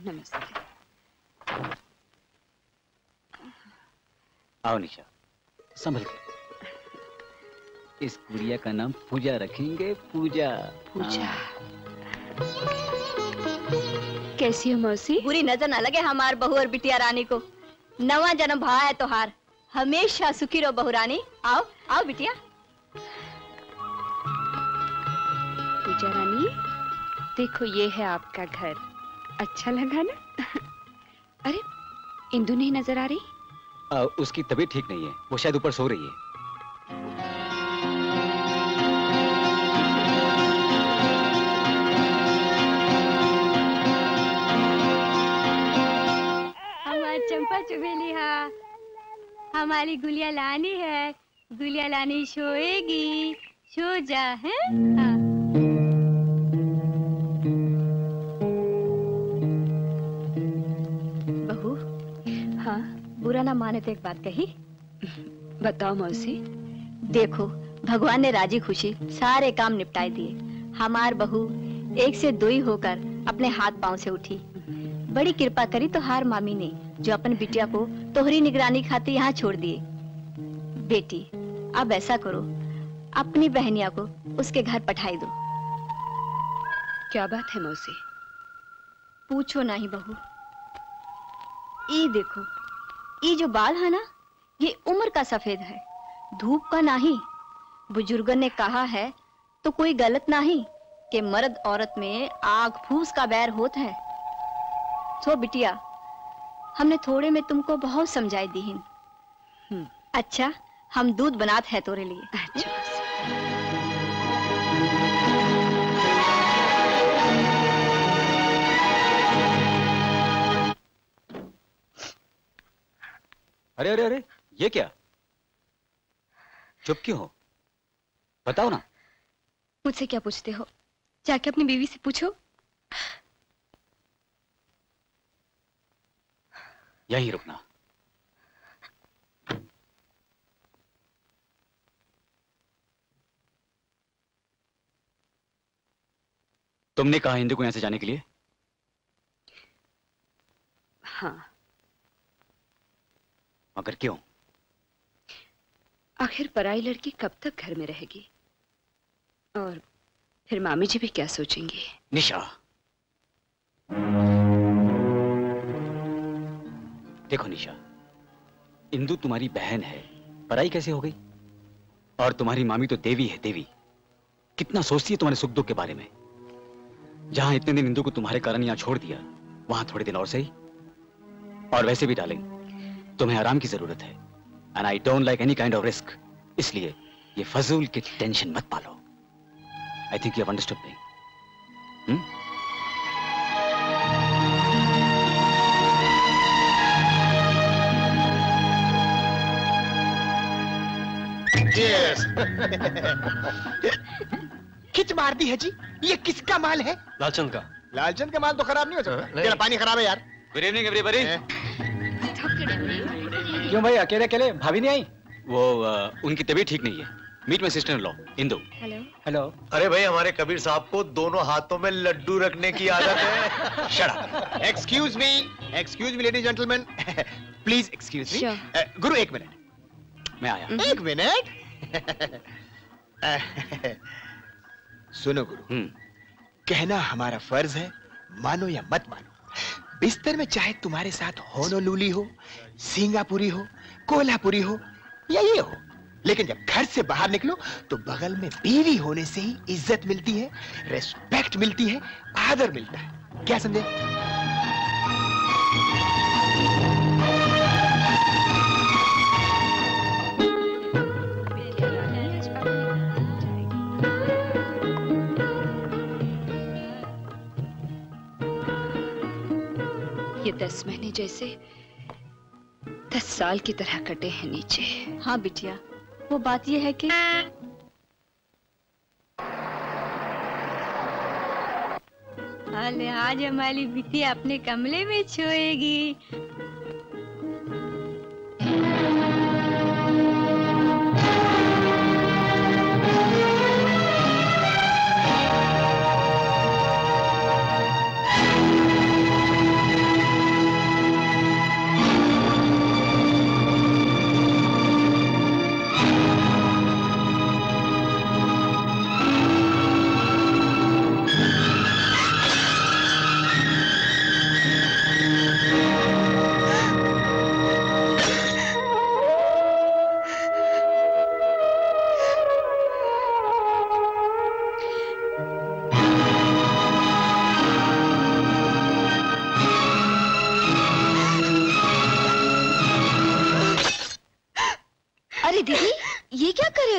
नमस्ते। आओ निशा, संभल के। इस गुड़िया का नाम पूजा रखेंगे, पूजा। पूजा। कैसी हो मौसी? बुरी नजर न लगे हमार बहू और बिटिया रानी को। नवा जन्म भा है तोहार, हमेशा सुखी रहो बहू रानी। आओ आओ बिटिया। पूजा रानी, देखो ये है आपका घर। अच्छा लगा ना? अरे इंदु नहीं नजर आ रही? उसकी तबीयत ठीक नहीं है, वो शायद ऊपर सो रही है। हमारी चंपा चुबेली है, हमारी गुलिया लानी है। गुलिया लानी सोएगी, सो जा है। हाँ। बहू, हाँ बुरा ना माने तो एक बात कही। बताओ मौसी। देखो भगवान ने राजी खुशी सारे काम निपटाए दिए। हमार बहू एक से दो ही होकर अपने हाथ पांव से उठी। बड़ी कृपा करी तो हार मामी ने, जो अपन बिटिया को तोहरी निगरानी खातिर यहाँ छोड़ दिए। बेटी अब ऐसा करो, अपनी बहनिया को उसके घर पठाई दो। क्या बात है मौसी? पूछो नहीं बहू। ये देखो, ये जो बाल है ना, ये उम्र का सफेद है, धूप का नहीं। बुजुर्गों ने कहा है तो कोई गलत नहीं कि मर्द औरत में आग फूस का बैर होता है। सो बिटिया, हमने थोड़े में तुमको बहुत समझाई दी। अच्छा, हम दूध बनाते हैं तोरे लिए। अच्छा। अरे अरे अरे, ये क्या? चुप क्यों हो? बताओ ना। मुझसे क्या पूछते हो? जाके अपनी बीवी से पूछो। यहीं रुकना। तुमने कहा इंदु को यहां से जाने के लिए? हाँ। मगर क्यों? आखिर पराई लड़की कब तक घर में रहेगी? और फिर मामी जी भी क्या सोचेंगी? निशा, देखो निशा, इंदु तुम्हारी बहन है, पराई कैसे हो गई? और तुम्हारी मामी तो देवी है, देवी। कितना सोचती है तुम्हारे सुख दुख के बारे में। जहां इतने दिन इंदु को तुम्हारे कारण यहां छोड़ दिया, वहां थोड़े दिन और सही। और वैसे भी डार्लिंग, तुम्हें आराम की जरूरत है, and I don't like any kind of risk. इसलिए ये फजूल की टेंशन मत पालो। I think you have understood me. Cheers! खिच मार दी है जी। ये किसका माल है? लालचंद का। लालचंद का माल तो खराब नहीं हो सकता। तेरा पानी खराब है यार। Good evening everybody. क्यों भाई, अकेले अकेले? भाभी नहीं आई? वो उनकी तबीयत ठीक नहीं है। Meet my sister in law, Indu. Hello. Hello. अरे भाई, हमारे कबीर साहब को दोनों हाथों में लड्डू रखने की आदत है। Shut up. Excuse me, ladies and gentlemen. Please excuse me. गुरु एक मिनट। मैं आया। एक मिनट। सुनो गुरु, कहना हमारा फर्ज है, मानो या मत मानो। बिस्तर में चाहे तुम्हारे साथ होनोलुली हो, सिंगापुरी हो, कोल्हापुरी हो या ये हो, लेकिन जब घर से बाहर निकलो तो बगल में बीवी होने से ही इज्जत मिलती है, रिस्पेक्ट मिलती है, आदर मिलता है। क्या समझे? ये 10 महीने जैसे 10 साल की तरह कटे हैं नीचे। हाँ बिटिया, वो बात ये है कि आज हमारी बिटिया अपने कमरे में सोएगी।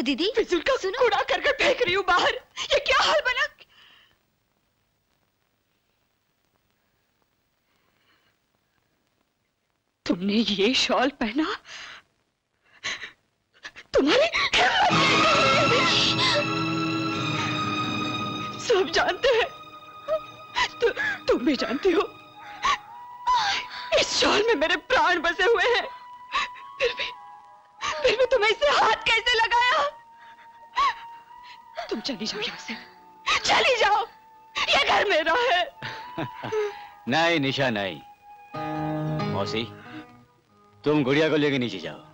दीदी, फिजूल का कूड़ा करके फेंक रही हूँ बाहर। ये क्या हाल बना? तुमने ये शॉल पहना? तुम्हारी सब जानते हैं, तुम भी जानती हो, इस शॉल में मेरे प्राण बसे हुए हैं। फिर भी तुम्हें इसे हाथ कैसे लगाया? तुम चली जाओ यहाँ से, चली जाओ, ये घर मेरा है। नहीं निशा नहीं, मौसी तुम गुड़िया को लेके नीचे जाओ।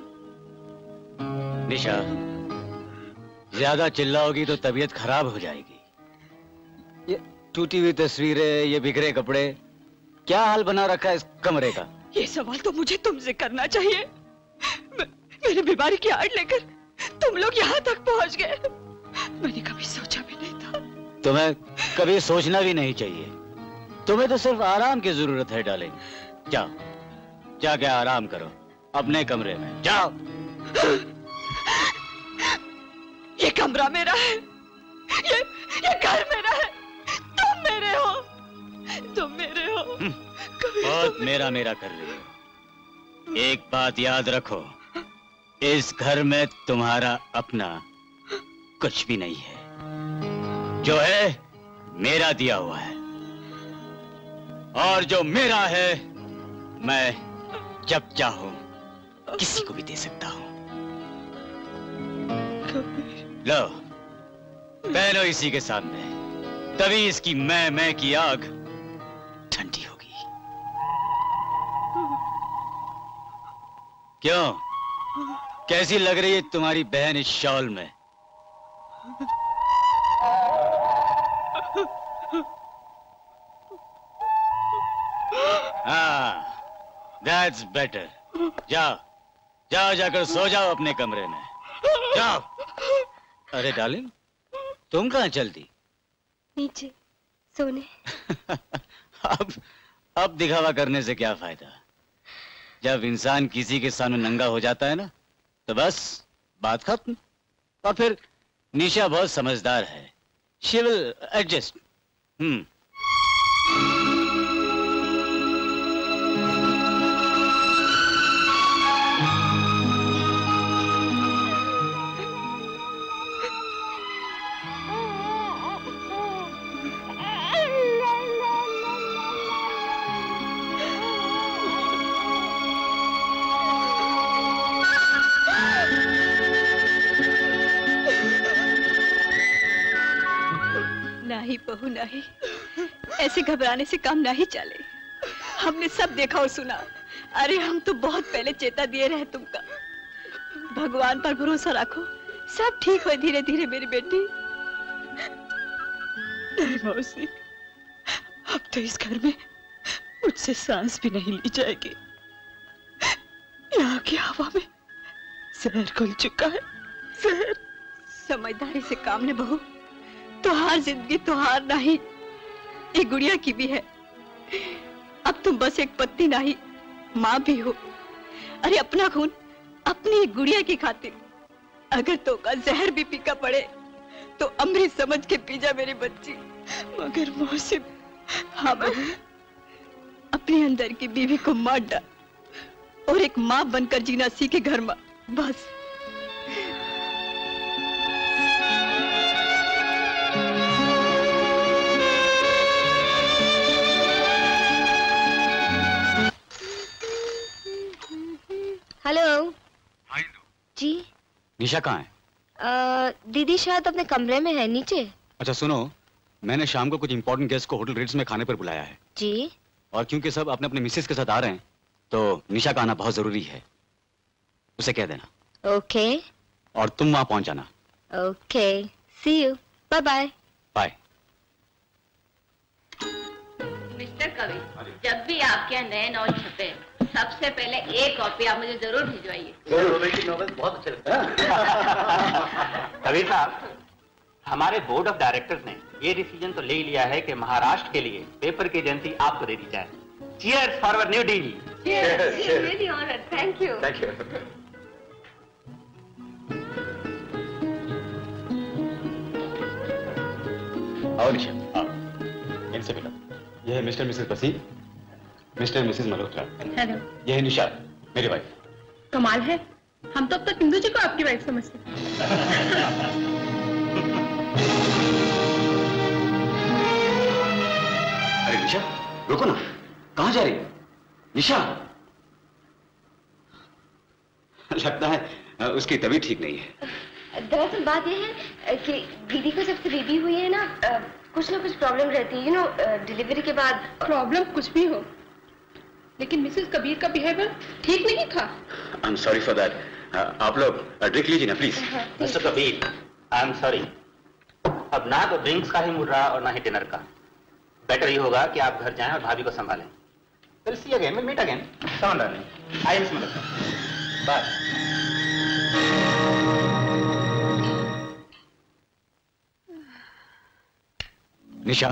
निशा ज्यादा चिल्लाओगी तो तबीयत खराब हो जाएगी। ये टूटी हुई तस्वीरें, ये बिखरे कपड़े, क्या हाल बना रखा है इस कमरे का? ये सवाल तो मुझे तुमसे करना चाहिए। मेरी बीमारी की आड़ लेकर तुम लोग यहाँ तक पहुँच गए। मैंने कभी सोचा भी नहीं था। तुम्हें कभी सोचना भी नहीं चाहिए। तुम्हें तो सिर्फ आराम की जरूरत है डार्लिंग। जाओ जाके आराम करो अपने कमरे में, जाओ। ये कमरा मेरा है, ये घर मेरा है। तुम मेरे हो, तुम मेरे हो। बहुत मेरा मेरा कर रही हो। एक बात याद रखो, इस घर में तुम्हारा अपना कुछ भी नहीं है। जो है मेरा दिया हुआ है, और जो मेरा है मैं जब चाहूं किसी को भी दे सकता हूं। लो पहनो इसी के सामने, तभी इसकी मैं की आग ठंडी होगी। क्यों, कैसी लग रही है तुम्हारी बहन इस शॉल में? हाँ, that's better. जाओ जाओ, जाकर सो जाओ अपने कमरे में, जाओ। अरे डार्लिंग, तुम कहाँ चलती? नीचे सोने। अब दिखावा करने से क्या फायदा? जब इंसान किसी के सामने नंगा हो जाता है ना, तो बस बात खत्म। और फिर निशा बहुत समझदार है, she will adjust. नहीं बहू नहीं, ऐसे घबराने से काम नहीं चले। हमने सब देखा और सुना। अरे हम तो बहुत पहले चेता दिए रहे तुमका। भगवान पर भरोसा रखो, सब ठीक हो धीरे धीरे मेरी बेटी। नहीं मौसी, अब तो इस घर में मुझसे सांस भी नहीं ली जाएगी। यहाँ की हवा में जहर घुल चुका है, जहर। समझदारी से काम ले बहू, तुहार जिंदगी तुहार नहीं, ये गुड़िया की भी है। अब तुम बस एक पत्नी नहीं, माँ भी हो। अरे अपना खून अपनी गुड़िया की खातिर अगर तो का जहर भी पीका पड़े तो अमृत समझ के पी जा मेरी बच्ची। मगर मौसिम, हाँ बहू, अपने अंदर की बीवी को मार डाल और एक माँ बनकर जीना सीखे घर में, बस। हेलो जी। निशा कहाँ है? दीदी शायद अपने कमरे में है, नीचे। अच्छा सुनो, मैंने शाम को कुछ इंपॉर्टेंट गेस्ट को होटल रेट्स में खाने पर बुलाया है जी। और क्योंकि सब अपने अपने मिसेस के साथ आ रहे हैं तो निशा का आना बहुत जरूरी है, उसे कह देना। ओके। और तुम वहां पहुंच जाना। Okay, see you, bye bye. Bye. Mr Kavi, जब भी आपके यहाँ नए नॉवल छपे सबसे पहले एक कॉपी आप मुझे जरूर भिजवाइए। नॉवल बहुत अच्छे लगते हैं। कबीर साहब, हमारे बोर्ड ऑफ डायरेक्टर्स ने ये डिसीजन तो ले ही लिया है कि महाराष्ट्र के लिए पेपर की एजेंसी आपको दे दी जाए। Cheers for our new deal. Really honoured, thank you. Thank you. आओ निशा, आओ, इनसे मिलो। यह है Mr Mrs Basir, Mr Mrs Malhotra. Hello. यह है निशा, मेरी वाइफ। कमाल है, हम तो अब तक इंदु जी को आपकी वाइफ समझते। अरे निशा, रुको ना, कहाँ जा रही हो? निशा, लगता है उसकी तबीयत ठीक नहीं है। दरअसल बात यह है कि दीदी को जब से बेबी हुई है ना, कुछ ना कुछ प्रॉब्लम रहती है, यू नो, डिलीवरी के बाद। प्रॉब्लम कुछ भी हो, लेकिन मिसेस कबीर का बिहेवियर ठीक नहीं था। I am sorry for that. आप लोग ड्रिंक लीजिए ना please. Mr Kabir, I am sorry, अब ना तो ड्रिंक्स का ही मूड रहा और ना ही डिनर का। बेटर ये होगा कि आप घर जाएं और भाभी को संभालें। We'll see again, we'll meet again. Come on, darling. I am Smita. Bye. निशा,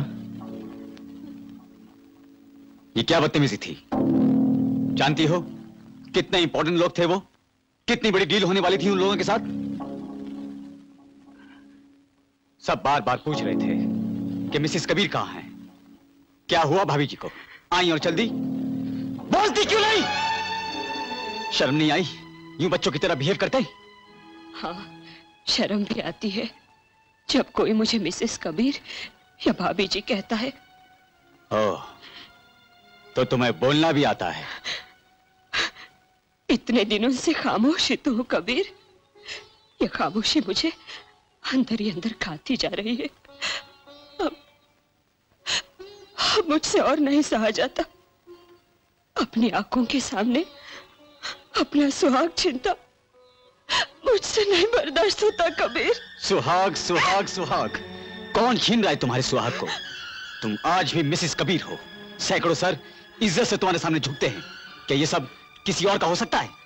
ये क्या बदतमीजी थी? जानती हो कितने इंपॉर्टेंट लोग थे वो? कितनी बड़ी डील होने वाली थी उन लोगों के साथ? सब बार बार पूछ रहे थे कि मिसेस कबीर कहाँ हैं? क्या हुआ भाभी जी को? आई और चल दी? बोलती क्यों नहीं? शर्म नहीं आई यूं बच्चों की तरह बिहेव करते? हाँ, शर्म भी आती है जब कोई मुझे मिसेस कबीर या भाभी जी कहता है। ओह, तो तुम्हें बोलना भी आता है? इतने दिनों से खामोश तो हूँ कबीर, ये खामोशी मुझे अंदर ही अंदर खाती जा रही है। अब मुझसे और नहीं सहा जाता। अपनी आंखों के सामने अपना सुहाग छिनता मुझसे नहीं बर्दाश्त होता कबीर। सुहाग सुहाग सुहाग, कौन छीन रहा है तुम्हारे सुहाग को? तुम आज भी मिसेस कबीर हो। सैकड़ों सर इज्जत से तुम्हारे सामने झुकते हैं। क्या ये सब किसी और का हो सकता है?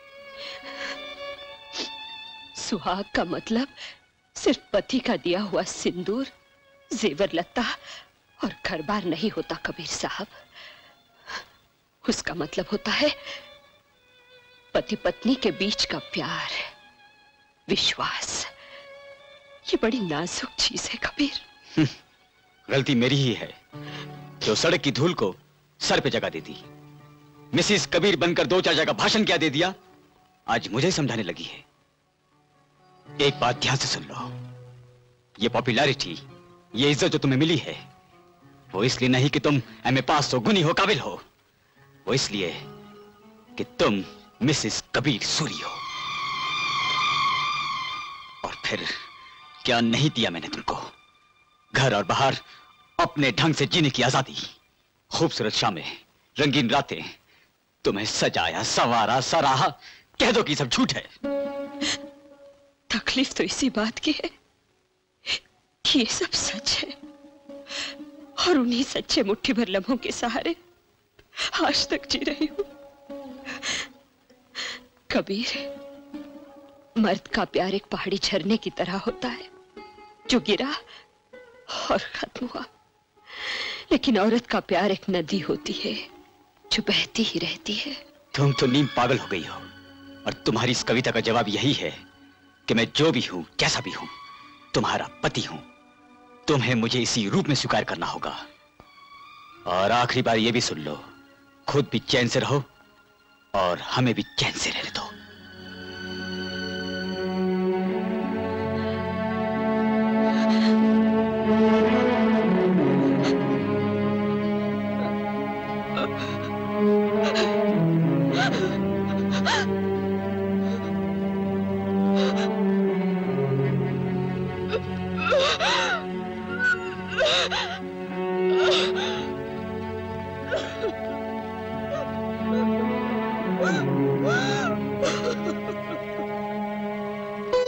सुहाग का मतलब सिर्फ पति का दिया हुआ सिंदूर, जेवर लत्ता और घर बार नहीं होता कबीर साहब। उसका मतलब होता है पति पत्नी के बीच का प्यार, विश्वास। ये बड़ी नाजुक चीज है कबीर। गलती मेरी ही है जो सड़क की धूल को सर पे जगह दे दी। मिसेस कबीर बनकर दो चार जगह भाषण क्या दे दिया, आज मुझे समझाने लगी है। एक बात ध्यान से सुन लो, ये पॉपुलैरिटी, ये इज्जत जो तुम्हें मिली है, वो इसलिए नहीं कि तुम एमए पास हो, गुनी हो, काबिल हो। वो इसलिए कि तुम मिसेस कबीर सूरी हो। और फिर क्या नहीं दिया मैंने तुमको? घर और बाहर अपने ढंग से जीने की आजादी, खूबसूरत शामें, रंगीन रातें, तुम्हें सजाया, संवारा, सराहा। कह दो कि सब झूठ है। तकलीफ तो इसी बात की है कि ये सब सच है, और उन्हीं सच्चे मुट्ठी भर लम्हों के सहारे आज तक जी रही हूं। कबीर, मर्द का प्यार एक पहाड़ी झरने की तरह होता है जो गिरा और खत्म हुआ, लेकिन औरत का प्यार एक नदी होती है जो बहती ही रहती है। तुम तो नीम पागल हो गई हो, और तुम्हारी इस कविता का जवाब यही है कि मैं जो भी हूं, कैसा भी हूं, तुम्हारा पति हूं। तुम्हें मुझे इसी रूप में स्वीकार करना होगा। और आखिरी बार ये भी सुन लो, खुद भी चैन से रहो और हमें भी चैन से रहने दो।